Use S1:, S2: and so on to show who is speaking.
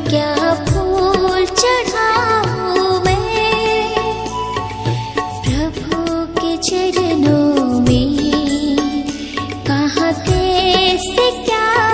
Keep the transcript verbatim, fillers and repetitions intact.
S1: क्या फूल चढ़ाऊं मैं प्रभु के चरणों में, कहाँ कैसे क्या